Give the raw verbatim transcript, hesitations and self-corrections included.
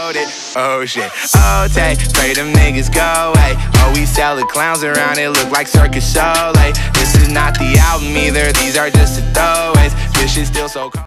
loaded. Oh shit, oh take, pray them niggas go away. Oh, we sell the clowns around, it look like circus show. Like, this is not the album either, these are just the throwaways. This shit's still so cold.